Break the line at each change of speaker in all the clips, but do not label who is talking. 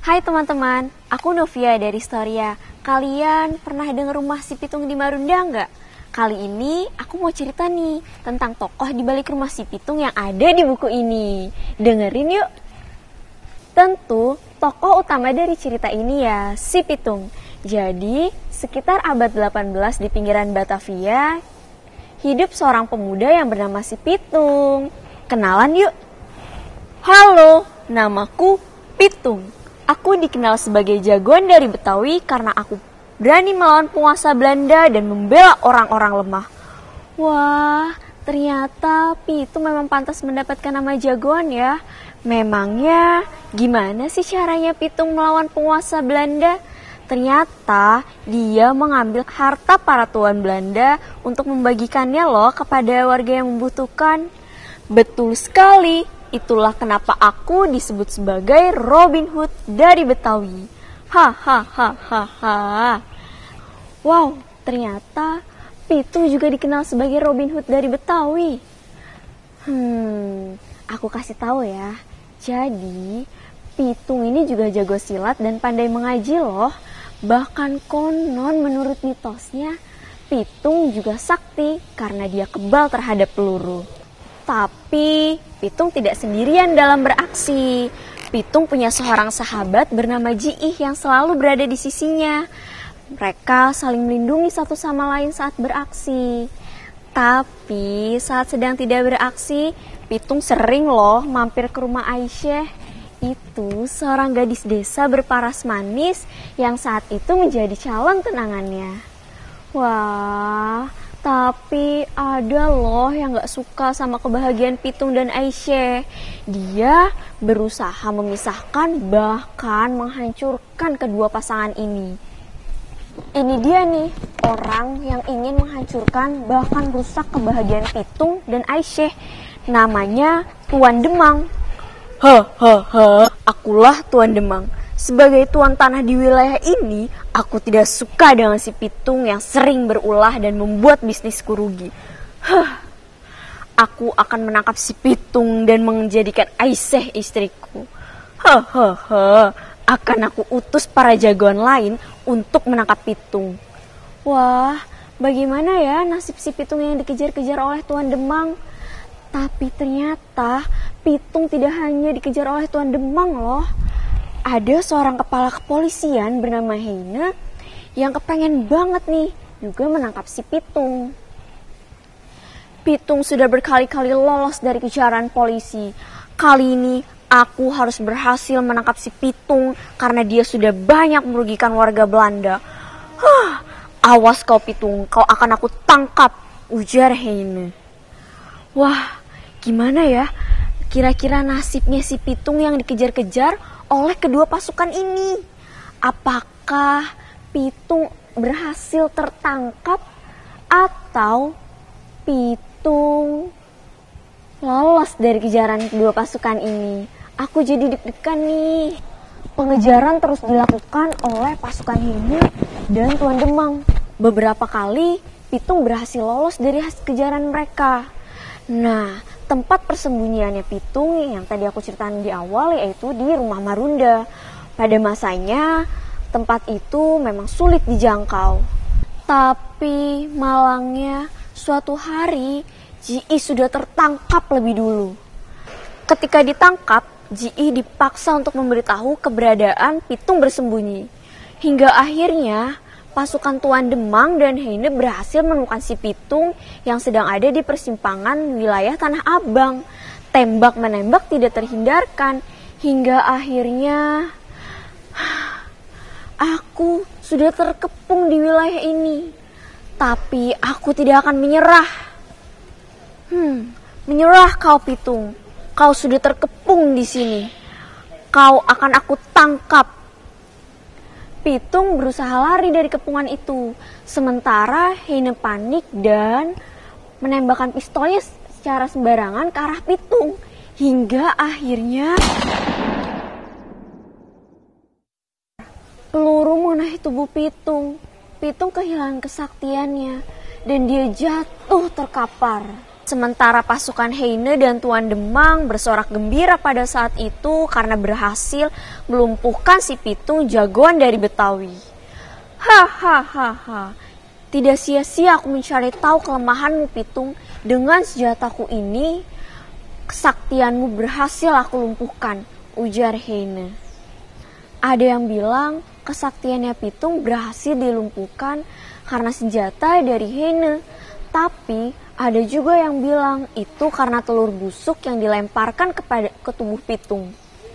Hai teman-teman, aku Novia dari Storia. Kalian pernah dengar rumah si Pitung di Marunda nggak? Kali ini aku mau cerita nih tentang tokoh di balik rumah si Pitung yang ada di buku ini. Dengerin yuk. Tentu, tokoh utama dari cerita ini ya si Pitung. Jadi, sekitar abad 18 di pinggiran Batavia, hidup seorang pemuda yang bernama si Pitung. Kenalan yuk. Halo, namaku Pitung. Aku dikenal sebagai jagoan dari Betawi karena aku berani melawan penguasa Belanda dan membela orang-orang lemah. Wah, ternyata Pitung memang pantas mendapatkan nama jagoan ya. Memangnya gimana sih caranya Pitung melawan penguasa Belanda? Ternyata dia mengambil harta para tuan Belanda untuk membagikannya loh kepada warga yang membutuhkan. Betul sekali. Itulah kenapa aku disebut sebagai Robin Hood dari Betawi. Hahaha. Wow, ternyata Pitung juga dikenal sebagai Robin Hood dari Betawi. Aku kasih tahu ya. Jadi, Pitung ini juga jago silat dan pandai mengaji loh. Bahkan konon menurut mitosnya, Pitung juga sakti karena dia kebal terhadap peluru. Tapi Pitung tidak sendirian dalam beraksi. Pitung punya seorang sahabat bernama Jiih yang selalu berada di sisinya. Mereka saling melindungi satu sama lain saat beraksi. Tapi saat sedang tidak beraksi, Pitung sering loh mampir ke rumah Aisyah. Itu seorang gadis desa berparas manis yang saat itu menjadi calon tunangannya. Wah, tapi ada loh yang gak suka sama kebahagiaan Pitung dan Aisyah. Dia berusaha memisahkan bahkan menghancurkan kedua pasangan ini. Ini dia nih, orang yang ingin menghancurkan bahkan rusak kebahagiaan Pitung dan Aisyah. Namanya Tuan Demang. Akulah Tuan Demang. Sebagai tuan tanah di wilayah ini, aku tidak suka dengan si Pitung yang sering berulah dan membuat bisnisku rugi. Aku akan menangkap si Pitung dan menjadikan Aisyah istriku. Akan aku utus para jagoan lain untuk menangkap Pitung. Wah, bagaimana ya nasib si Pitung yang dikejar-kejar oleh Tuan Demang? Tapi ternyata Pitung tidak hanya dikejar oleh Tuan Demang loh. Ada seorang kepala kepolisian bernama Heine yang kepengen banget nih juga menangkap si Pitung. Pitung sudah berkali-kali lolos dari kejaran polisi. Kali ini aku harus berhasil menangkap si Pitung karena dia sudah banyak merugikan warga Belanda. Awas kau Pitung, kau akan aku tangkap, ujar Heine. Wah, gimana ya? Kira-kira nasibnya si Pitung yang dikejar-kejar oleh kedua pasukan ini. Apakah Pitung berhasil tertangkap atau Pitung lolos dari kejaran kedua pasukan ini? Aku jadi deg-degan nih. Pengejaran terus dilakukan oleh pasukan Heine dan Tuan Demang. Beberapa kali Pitung berhasil lolos dari kejaran mereka. Nah, tempat persembunyiannya Pitung yang tadi aku ceritain di awal yaitu di rumah Marunda. Pada masanya tempat itu memang sulit dijangkau. Tapi malangnya suatu hari Jiih sudah tertangkap lebih dulu. Ketika ditangkap, Jiih dipaksa untuk memberitahu keberadaan Pitung bersembunyi. Hingga akhirnya pasukan Tuan Demang dan Heine berhasil menemukan si Pitung yang sedang ada di persimpangan wilayah Tanah Abang. Tembak-menembak tidak terhindarkan. Hingga akhirnya aku sudah terkepung di wilayah ini. Tapi aku tidak akan menyerah. Menyerah kau Pitung. Kau sudah terkepung di sini. Kau akan aku tangkap. Pitung berusaha lari dari kepungan itu. Sementara Heine panik dan menembakkan pistolnya secara sembarangan ke arah Pitung. Hingga akhirnya peluru mengenai tubuh Pitung. Pitung kehilangan kesaktiannya dan dia jatuh terkapar. Sementara pasukan Heine dan Tuan Demang bersorak gembira pada saat itu karena berhasil melumpuhkan si Pitung jagoan dari Betawi. Hahaha, tidak sia-sia aku mencari tahu kelemahanmu Pitung. Dengan senjataku ini, kesaktianmu berhasil aku lumpuhkan, ujar Heine. Ada yang bilang kesaktiannya Pitung berhasil dilumpuhkan karena senjata dari Heine. Tapi ada juga yang bilang itu karena telur busuk yang dilemparkan ke tubuh Pitung.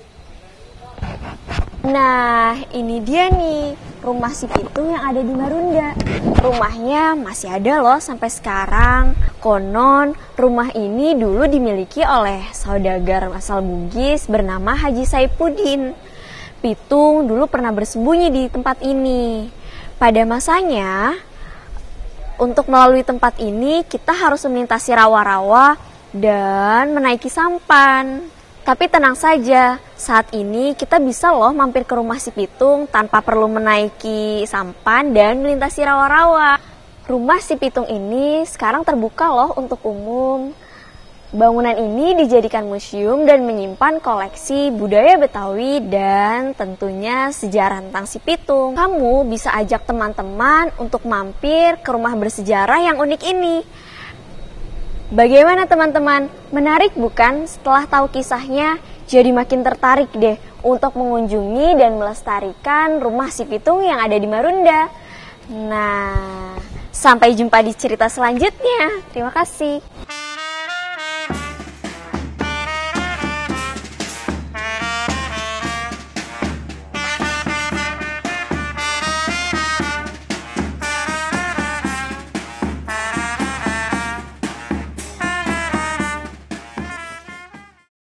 Nah, ini dia nih, rumah si Pitung yang ada di Marunda. Rumahnya masih ada loh sampai sekarang. Konon, rumah ini dulu dimiliki oleh saudagar asal Bugis bernama Haji Saipuddin. Pitung dulu pernah bersembunyi di tempat ini. Pada masanya, untuk melalui tempat ini, kita harus melintasi rawa-rawa dan menaiki sampan. Tapi tenang saja, saat ini kita bisa loh mampir ke rumah si Pitung tanpa perlu menaiki sampan dan melintasi rawa-rawa. Rumah si Pitung ini sekarang terbuka loh untuk umum. Bangunan ini dijadikan museum dan menyimpan koleksi budaya Betawi dan tentunya sejarah tentang si Pitung. Kamu bisa ajak teman-teman untuk mampir ke rumah bersejarah yang unik ini. Bagaimana teman-teman? Menarik bukan? Setelah tahu kisahnya, jadi makin tertarik deh untuk mengunjungi dan melestarikan rumah si Pitung yang ada di Marunda. Nah, sampai jumpa di cerita selanjutnya. Terima kasih.